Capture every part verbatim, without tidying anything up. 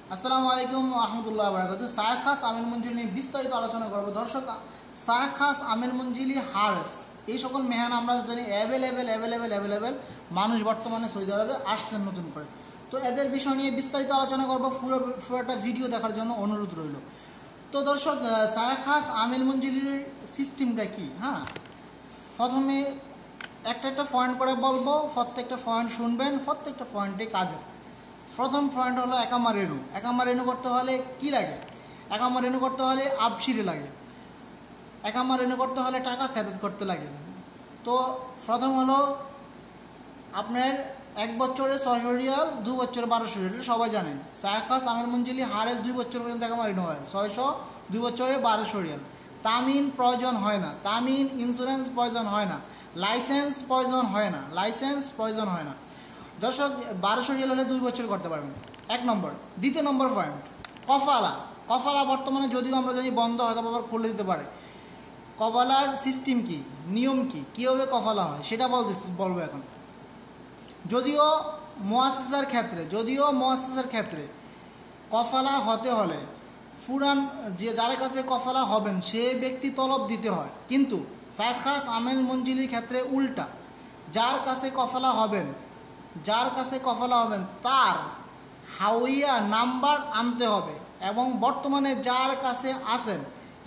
আসসালামু আলাইকুম রহমতুল্লাহ বারাকাতুহু। শায়েখ খাস আমির মঞ্জিল নিয়ে বিস্তারিত আলোচনা করব। দর্শক, শায়েখ খাস আমির মঞ্জিলি হারেস এই সকল মেহান আমরা জানি অ্যাভেলেবেল অ্যাভেলেবেল অ্যাভেলেবেল মানুষ বর্তমানে সৌদি আরবে আসছেন নতুন করে। তো এদের বিষয় নিয়ে বিস্তারিত আলোচনা করব। পুরো পুরোটা ভিডিও দেখার জন্য অনুরোধ রইল। তো দর্শক, শায়েখ খাস আমির মঞ্জিলির সিস্টেমটা কি? হ্যাঁ, প্রথমে একটা একটা পয়েন্ট করে বলবো, প্রত্যেকটা পয়েন্ট শুনবেন, প্রত্যেকটা পয়েন্টে কাজে। প্রথম পয়েন্ট হলো একামা রেনু। একামা রেনু করতে হলে কি লাগে? একামা রেনু করতে হলে আবশিরে লাগে। একামা রেনু করতে হলে টাকা সেটেল করতে লাগে। তো প্রথম হলো আপনার এক বছরে ছয়শো রিয়াল, দু বছরে বারোশো রিয়াল, সবাই জানেন। শায়েখ খাস আমির মঞ্জিলি হারেস দুই বছর পর্যন্ত একামা রেনু হয়, ছয়শো, দুই বছরে বারোশো রিয়াল। তামিন প্রয়োজন হয় না, তামিন ইন্স্যুরেন্স প্রয়োজন হয় না, লাইসেন্স প্রয়োজন হয় না, লাইসেন্স প্রয়োজন হয় না। দর্শক, বারোশো রিয়াল হলে দুই বছর করতে পারবেন, এক নম্বর। দ্বিতীয় নম্বর পয়েন্ট, কফালা। কফালা বর্তমানে যদিও আমরা জানি বন্ধ হয়তো আবার খুলে দিতে পারে। কফালার সিস্টেম কি, নিয়ম কি, কীভাবে কফালা হয় সেটা বলতে বলবো এখন। যদিও মুআসসাসার ক্ষেত্রে যদিও মুআসসাসার ক্ষেত্রে কফালা হতে হলে ফুরান যে যার কাছে কফালা হবেন সে ব্যক্তি তলব দিতে হয়, কিন্তু শায়েখ খাস আমির মঞ্জিলির ক্ষেত্রে উল্টা। যার কাছে কফালা হবেন যার কাছে কফালা হবেন তার হাওয়াইয়া নাম্বার আনতে হবে, এবং বর্তমানে যার কাছে আছেন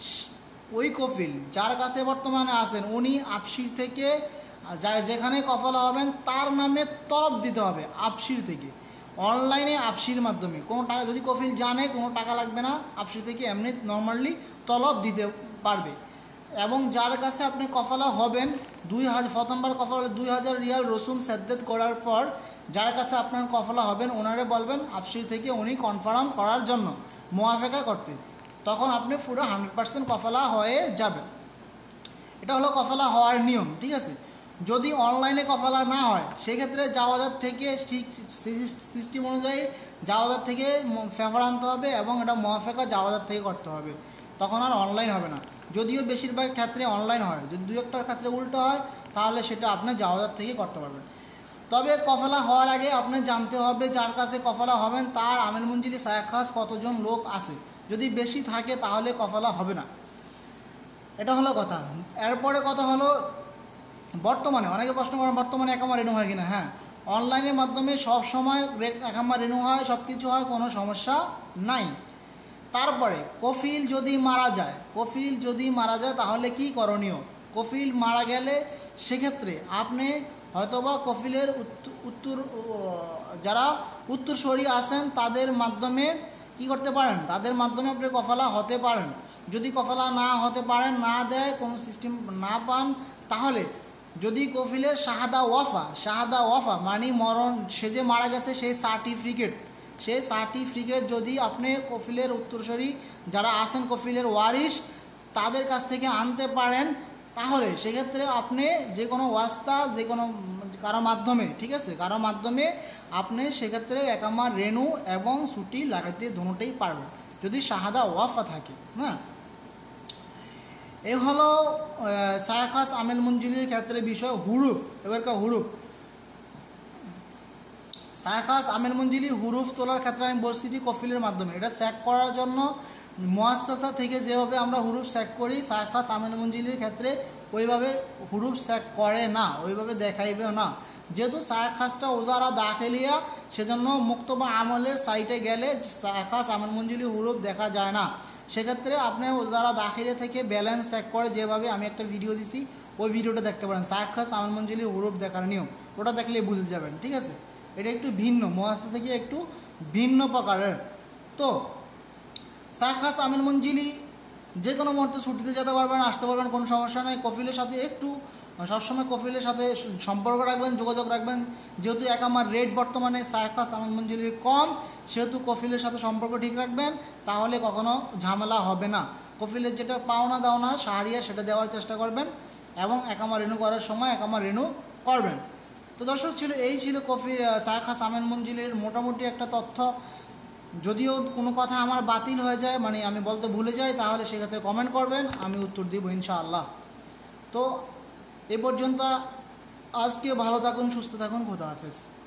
ওই কফিল যার কাছে বর্তমানে আছেন উনি আবশির থেকে যেখানে কফালা হবেন তার নামে তলব দিতে হবে আবশির থেকে, অনলাইনে আবশির মাধ্যমে। কোনো টাকা যদি কফিল জানে কোনো টাকা লাগবে না, আবশির থেকে এমনি নর্মালি তলব দিতে পারবে। এবং যার কাছে আপনি কফালা হবেন দুই হাজার প্রথমবার কফালা দুই হাজার রিয়াল রসুম সেদ্দেত করার পর যার কাছে আপনার কফালা হবেন ওনারে বলবেন আবশির থেকে উনি কনফার্ম করার জন্য মুআফাকা করতে, তখন আপনি পুরো হান্ড্রেড পার্সেন্ট কফালা হয়ে যাবে। এটা হলো কফালা হওয়ার নিয়ম, ঠিক আছে। যদি অনলাইনে কফালা না হয় সেক্ষেত্রে জাওয়াজাত থেকে ঠিক সিস্টেম অনুযায়ী জাওয়াজাত থেকে ফেভার আনতে হবে, এবং এটা মুআফাকা জাওয়াজাত থেকে করতে হবে, তখন আর অনলাইন হবে না। যদিও বেশিরভাগ ক্ষেত্রে অনলাইন হয়, যদি দু একটার ক্ষেত্রে উল্টো হয় তাহলে সেটা আপনি জাওয়াজাত থেকে করতে পারবেন। তবে কফালা হওয়ার আগে আপনি জানতে হবে যার কাছে কফালা হবেন তার আমির মঞ্জিলি শায়েখ খাস কতজন লোক আছে। যদি বেশি থাকে তাহলে কফালা হবে না, এটা হলো কথা। এরপরে কথা হলো বর্তমানে অনেকে প্রশ্ন করেন বর্তমানে একামা রেনু হয় কিনা। হ্যাঁ, অনলাইনের মাধ্যমে সব সময় একামা রেনু হয়, সব কিছু হয়, কোনো সমস্যা নাই। তারপরে কফিল যদি মারা যায় কফিল যদি মারা যায় তাহলে কি করণীয়? কফিল মারা গেলে সেক্ষেত্রে আপনি হয়তোবা কফিলের উত্তর যারা উত্তরসূরি আছেন তাদের মাধ্যমে কি করতে পারেন, তাদের মাধ্যমে আপনি কফালা হতে পারেন। যদি কফালা না হতে পারেন, না দেয়, কোনো সিস্টেম না পান, তাহলে যদি কফিলের শাহাদা ওয়াফা শাহাদা ওয়াফা মানে মরণ, সে যে মারা গেছে সেই সার্টিফিকেট সেই সার্টিফিকেট যদি আপনি কফিলের উত্তরসূরি যারা আছেন কফিলের ওয়ারিশ তাদের কাছ থেকে আনতে পারেন, তাহলে সেক্ষেত্রে আপনি যে কোনো ওয়াস্তা যে কোনো কারো মাধ্যমে, ঠিক আছে, কারো মাধ্যমে আপনি সেক্ষেত্রে একামা রেনু এবং ছুটি লাগাতে দুটোই পারবেন যদি শাহাদা ওয়াফা থাকে। হ্যাঁ, এ হলো শায়েখ খাস আমির মঞ্জিলির ক্ষেত্রে বিষয়। হুরুফ, এবারকার হুরুফ। শায়েখ খাস আমির মঞ্জিলি হুরুফ তোলার ক্ষেত্রে আমি বলছি যে কফিলের মাধ্যমে। এটা চেক করার জন্য মুআসসাসা থেকে যেভাবে আমরা হুরুফ চেক করি শায়েখ খাস আমির মঞ্জিলির ক্ষেত্রে ওইভাবে হুরুফ চেক করে না, ওইভাবে দেখাইবেও না। যেহেতু শায়েখ খাসটা ওজারা দাখিলিয়া, সেজন্য মুক্তবা আমলের সাইটে গেলে শায়েখ খাস আমির মঞ্জিলি হুরুফ দেখা যায় না। সেক্ষেত্রে আপনি ওজারা দাখিলে থেকে ব্যালেন্স চেক করে যেভাবে আমি একটা ভিডিও দিছি ওই ভিডিওটা দেখতে পারেন, শায়েখ খাস আমির মঞ্জিলি হুরুফ দেখার নিয়ম, ওটা দেখলে বুঝে যাবেন, ঠিক আছে। এটা একটু ভিন্ন, মুআসসাসা থেকে একটু ভিন্ন প্রকারের। তো শায়েখ খাস আমির মঞ্জিলি যে কোনো মুহূর্তে ছুটিতে যেতে পারবেন, আসতে পারবেন, কোনো সমস্যা নেই। কফিলের সাথে একটু সবসময় কফিলের সাথে সম্পর্ক রাখবেন, যোগাযোগ রাখবেন। যেহেতু একামার রেট বর্তমানে শায়েখ খাস আমির মঞ্জিলির কম, সেহেতু কফিলের সাথে সম্পর্ক ঠিক রাখবেন, তাহলে কখনো ঝামেলা হবে না। কফিলের যেটা পাওনা দাওনা শাহরিয়া সেটা দেওয়ার চেষ্টা করবেন, এবং একামা রেনু করার সময় একামা রেনু করবেন। তো দর্শক, ছিল এই ছিল কফি শায়েখ খাস আমির মঞ্জিলির মোটামুটি একটা তথ্য। যদিও কোনো কথা আমার বাতিল হয়ে যায়, মানে আমি বলতে ভুলে যাই, তাহলে সেক্ষেত্রে কমেন্ট করবেন, আমি উত্তর দিব ইনশাআল্লাহ। তো এ পর্যন্ত আজকে ভালো থাকুন, সুস্থ থাকুন, খোদা হাফেজ।